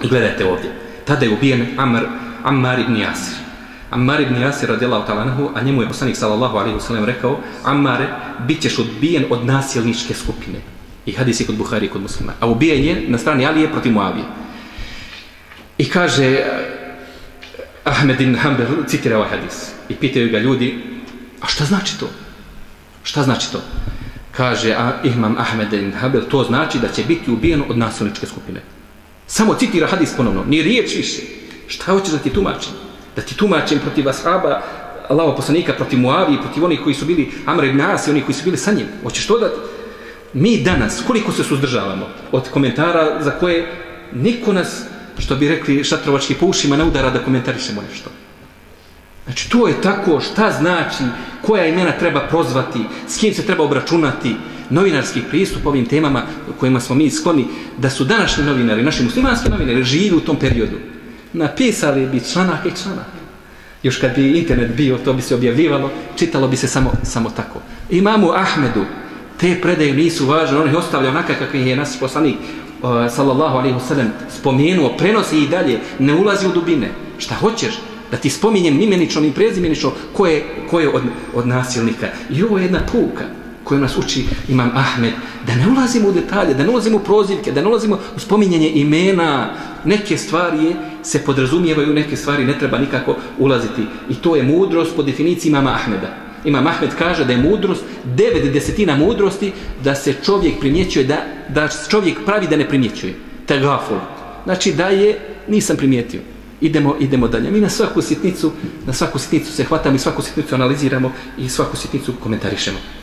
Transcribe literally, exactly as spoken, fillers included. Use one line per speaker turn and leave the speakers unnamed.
Gledajte ovdje. Tada je ubijen Amr, Ammar ibn Jasir. Ammar ibn Jasir radijallahu ta'ala anhu, a njemu je poslanik sallallahu alejhi ve sellem rekao: Ammare, bit ćeš odbijen od nasilničke skupine. I hadis je kod Buhari i kod Muslima. A ubijen je na strani Alije protiv Muavije. I kaže Ahmed ibn Hanbel, citira ovaj hadis. I pitaju ga ljudi: a šta znači to? Šta znači to? Kaže a, imam Ahmed ibn Hanbel, to znači da će biti ubijen od nasilničke skupine. Samo citira hadis ponovno, ni riječ više. Šta hoćeš da ti tumačim? Da ti tumačim protiv ashaba, Allahov poslanika, protiv Muavije, protiv onih koji su bili Amr ibn As i oni koji su bili sa njim. Hoćeš to da... Mi danas, koliko se suzdržavamo od komentara za koje niko nas, što bi rekli šatrovački, po ušima ne udara da komentarišemo nešto. Znači, to je tako, šta znači, koja imena treba prozvati, s kim se treba obračunati, novinarski pristup ovim temama kojima smo mi skloni, da su današnji novinari, naši muslimanski novinari, živi u tom periodu. Napisali bi članak i članak. Još kad bi internet bio, to bi se objavljivalo, čitalo bi se samo, samo tako. Imamu Ahmedu te predaje nisu važne, on ih ostavlja onaka kakvi je naš poslanik uh, sallallahu alejhi ve sellem spomenuo, prenosi i dalje, ne ulazi u dubine. Šta hoćeš? Da ti spominjem imenično i prezimenično ko je, ko je od, od nasilnika. I ovo je jedna pouka koju nas uči imam Ahmed, da ne ulazimo u detalje, da ne ulazimo u prozivke, da ne ulazimo u spominjanje imena. Neke stvari se podrazumijevaju, neke stvari ne treba nikako ulaziti. I to je mudrost po definiciji imama Ahmeda. Imam Ahmed kaže da je mudrost, devet desetina mudrosti, da se čovjek primjećuje, da, da čovjek pravi da ne primjećuje. Tegaful. Znači da je, nisam primijetio. Idemo, idemo dalje. Mi na svaku sitnicu, na svaku sitnicu se hvatamo i svaku sitnicu analiziramo i svaku sitnicu komentarišemo.